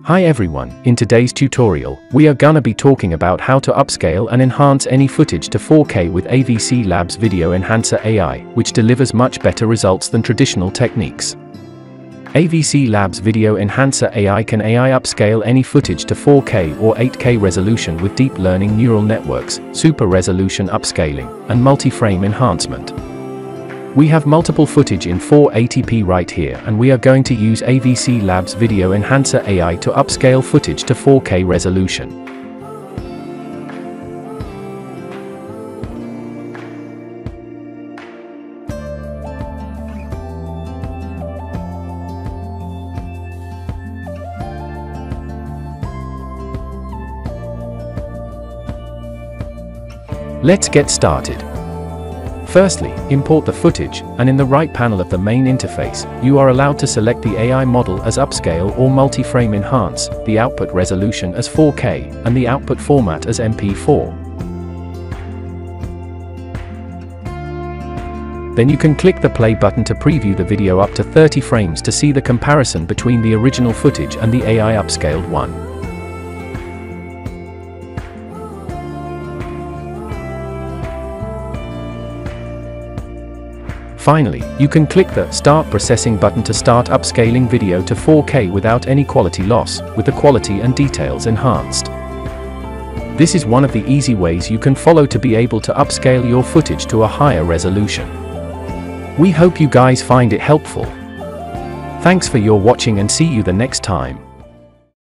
Hi everyone, in today's tutorial, we are gonna be talking about how to upscale and enhance any footage to 4K with AVCLabs Video Enhancer AI, which delivers much better results than traditional techniques. AVCLabs Video Enhancer AI can upscale any footage to 4K or 8K resolution with deep learning neural networks, super resolution upscaling, and multi-frame enhancement. We have multiple footage in 480p right here, and we are going to use AVCLabs Video Enhancer AI to upscale footage to 4K resolution. Let's get started. Firstly, import the footage, and in the right panel of the main interface, you are allowed to select the AI model as Upscale or Multi-Frame Enhance, the output resolution as 4K, and the output format as MP4. Then you can click the play button to preview the video up to 30 frames to see the comparison between the original footage and the AI upscaled one. Finally, you can click the Start Processing button to start upscaling video to 4K without any quality loss, with the quality and details enhanced. This is one of the easy ways you can follow to be able to upscale your footage to a higher resolution. We hope you guys find it helpful. Thanks for your watching and see you the next time.